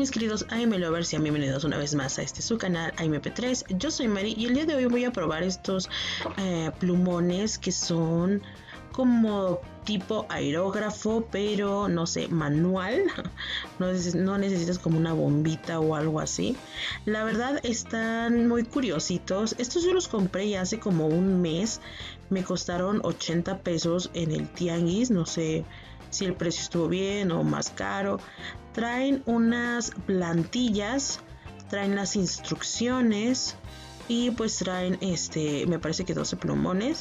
mis queridos AMP Lovers, sean bienvenidos una vez más a este su canal AMP3. Yo soy Mari y el día de hoy voy a probar estos plumones que son como tipo aerógrafo, pero no sé, manual. No necesitas como una bombita o algo así. La verdad están muy curiositos. Estos yo los compré ya hace como un mes. Me costaron 80 pesos en el tianguis. No sé si el precio estuvo bien o más caro. Traen unas plantillas, traen las instrucciones y pues traen me parece que 12 plumones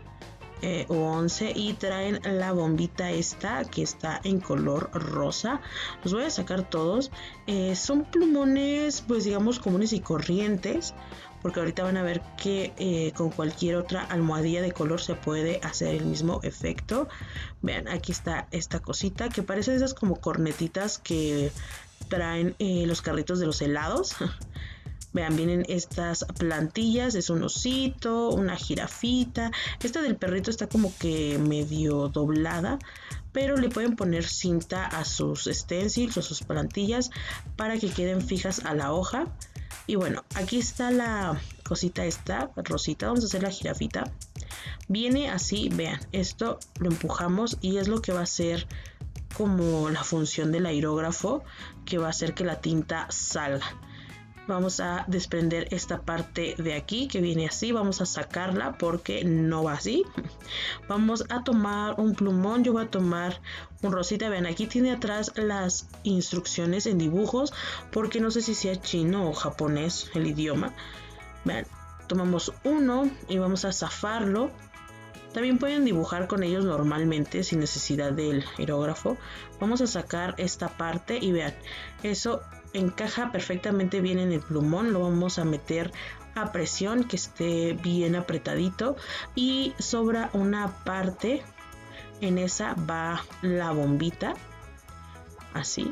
o 11, y traen la bombita esta que está en color rosa. Los voy a sacar todos. Son plumones pues digamos comunes y corrientes, porque ahorita van a ver que con cualquier otra almohadilla de color se puede hacer el mismo efecto. Vean, aquí está esta cosita que parece de esas como cornetitas que traen los carritos de los helados. Vean, vienen estas plantillas, es un osito, una jirafita. Esta del perrito está como que medio doblada, pero le pueden poner cinta a sus stencils o sus plantillas para que queden fijas a la hoja. Y bueno, aquí está la cosita esta rosita. Vamos a hacer la jirafita. Viene así, vean, esto lo empujamos y es lo que va a hacer como la función del aerógrafo, que va a hacer que la tinta salga. Vamos a desprender esta parte de aquí que viene así, vamos a sacarla porque no va así. Vamos a tomar un plumón, yo voy a tomar un rosita. Vean, aquí tiene atrás las instrucciones en dibujos, porque no sé si sea chino o japonés el idioma. Vean, tomamos uno y vamos a zafarlo. También pueden dibujar con ellos normalmente sin necesidad del aerógrafo. Vamos a sacar esta parte y vean, eso encaja perfectamente bien en el plumón. Lo vamos a meter a presión, que esté bien apretadito, y sobra una parte. En esa va la bombita, así.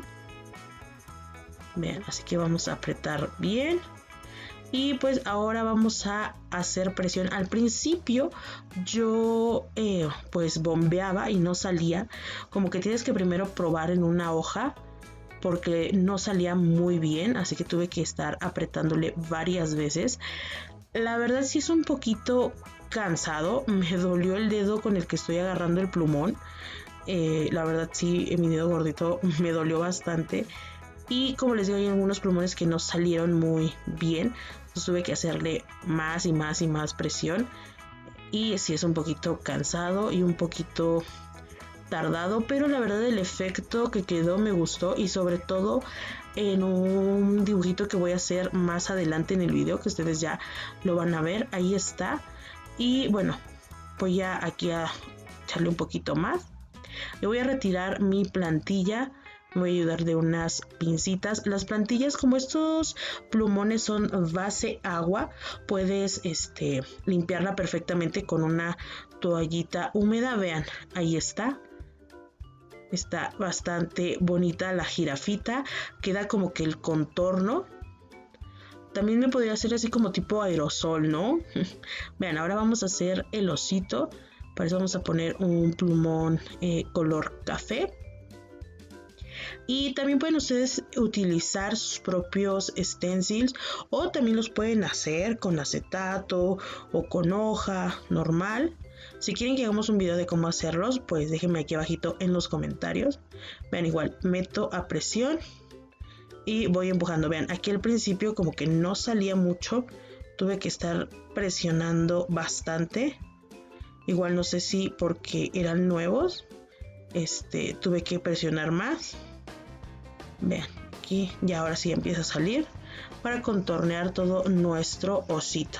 Vean, así que vamos a apretar bien. Y pues ahora vamos a hacer presión. Al principio yo pues bombeaba y no salía. Como que tienes que primero probar en una hoja, porque no salía muy bien, así que tuve que estar apretándole varias veces. La verdad sí es un poquito cansado. Me dolió el dedo con el que estoy agarrando el plumón. La verdad sí, mi dedo gordito me dolió bastante. Y como les digo, hay algunos plumones que no salieron muy bien. Entonces tuve que hacerle más y más y más presión. Y sí es un poquito cansado y un poquito tardado, pero la verdad el efecto que quedó me gustó, y sobre todo en un dibujito que voy a hacer más adelante en el video, que ustedes ya lo van a ver. Ahí está. Y bueno, voy a aquí a echarle un poquito más. Le voy a retirar mi plantilla. Me voy a ayudar de unas pincitas. Las plantillas, como estos plumones son base agua, puedes limpiarla perfectamente con una toallita húmeda. Vean, ahí está. Está bastante bonita la jirafita. Queda como que el contorno. También me podría hacer así como tipo aerosol, ¿no? Vean, ahora vamos a hacer el osito. Para eso vamos a poner un plumón color café. Y también pueden ustedes utilizar sus propios stencils, o también los pueden hacer con acetato o con hoja normal. Si quieren que hagamos un video de cómo hacerlos, pues déjenme aquí abajito en los comentarios. Vean, igual meto a presión y voy empujando. Vean, aquí al principio como que no salía mucho, tuve que estar presionando bastante. Igual no sé si porque eran nuevos, tuve que presionar más. Vean, aquí ya ahora sí empieza a salir para contornear todo nuestro osito.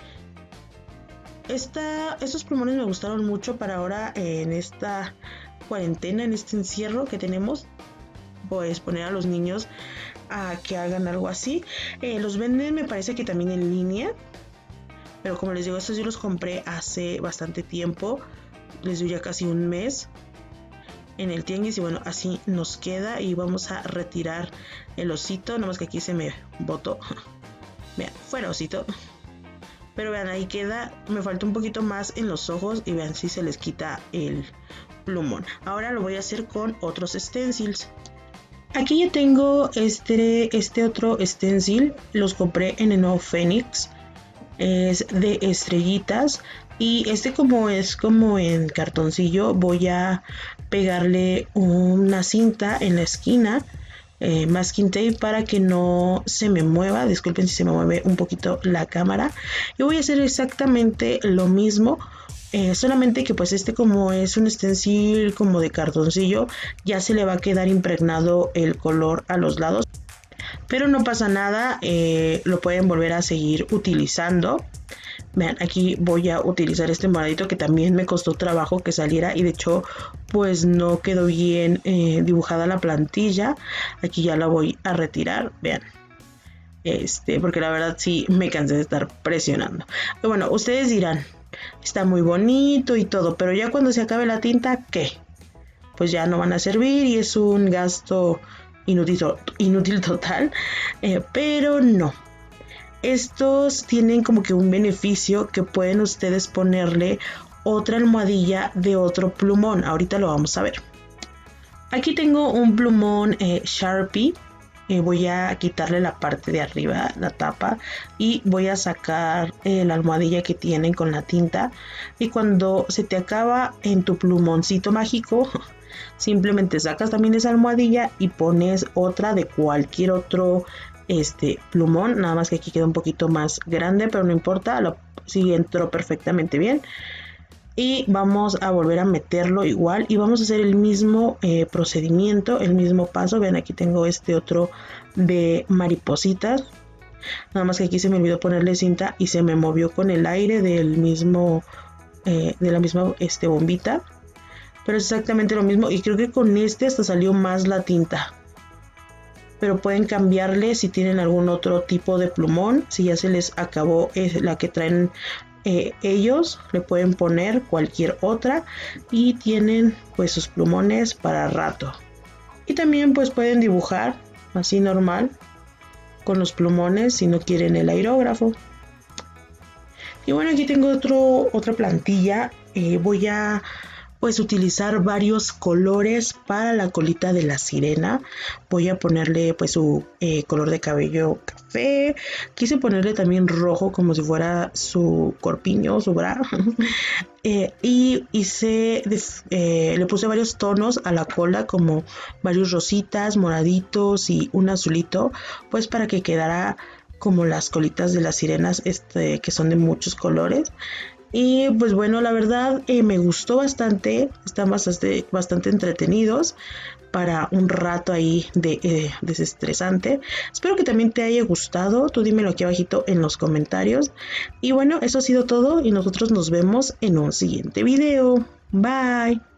Estos plumones me gustaron mucho para ahora en esta cuarentena, en este encierro que tenemos. Pues poner a los niños a que hagan algo así. Los venden, me parece que también en línea, pero como les digo, estos yo los compré hace bastante tiempo. Les doy ya casi un mes en el tianguis, y bueno, así nos queda. Y vamos a retirar el osito, nomás que aquí se me botó. Vean, fuera osito. Pero vean, ahí queda. Me falta un poquito más en los ojos, y vean si se les quita el plumón. Ahora lo voy a hacer con otros stencils. Aquí ya tengo este otro stencil, los compré en el nuevo Fénix, es de estrellitas y como es como en cartoncillo, voy a pegarle una cinta en la esquina, masking tape, para que no se me mueva. Disculpen si se me mueve un poquito la cámara, y voy a hacer exactamente lo mismo. Solamente que pues como es un stencil como de cartoncillo, ya se le va a quedar impregnado el color a los lados, pero no pasa nada, lo pueden volver a seguir utilizando. Vean, aquí voy a utilizar este moradito que también me costó trabajo que saliera, y de hecho pues no quedó bien dibujada la plantilla. Aquí ya la voy a retirar, vean. Porque la verdad sí me cansé de estar presionando. Pero bueno, ustedes dirán, está muy bonito y todo, pero ya cuando se acabe la tinta, ¿qué? Pues ya no van a servir y es un gasto inútil total. Pero no. Estos tienen como que un beneficio, que pueden ustedes ponerle otra almohadilla de otro plumón. Ahorita lo vamos a ver. Aquí tengo un plumón Sharpie. Voy a quitarle la parte de arriba, la tapa, y voy a sacar la almohadilla que tienen con la tinta. Y cuando se te acaba en tu plumoncito mágico, simplemente sacas también esa almohadilla y pones otra de cualquier otro plumón. Nada más que aquí queda un poquito más grande, pero no importa, sí entró perfectamente bien. Y vamos a volver a meterlo igual y vamos a hacer el mismo procedimiento, el mismo paso. Vean, aquí tengo otro de maripositas, nada más que aquí se me olvidó ponerle cinta y se me movió con el aire del mismo de la misma bombita, pero es exactamente lo mismo, y creo que con hasta salió más la tinta. Pero pueden cambiarle si tienen algún otro tipo de plumón. Si ya se les acabó la que traen ellos, le pueden poner cualquier otra y tienen pues sus plumones para rato. Y también pues pueden dibujar así normal con los plumones si no quieren el aerógrafo. Y bueno, aquí tengo otra plantilla. Voy a pues utilizar varios colores para la colita de la sirena. Voy a ponerle pues su color de cabello café. Quise ponerle también rojo como si fuera su corpiño, su bra. Y le puse varios tonos a la cola, como varios rositas, moraditos y un azulito, pues para que quedara como las colitas de las sirenas, que son de muchos colores. Y pues bueno, la verdad me gustó bastante, están bastante entretenidos para un rato ahí desestresante. Espero que también te haya gustado, tú dímelo aquí abajito en los comentarios. Y bueno, eso ha sido todo y nosotros nos vemos en un siguiente video. Bye.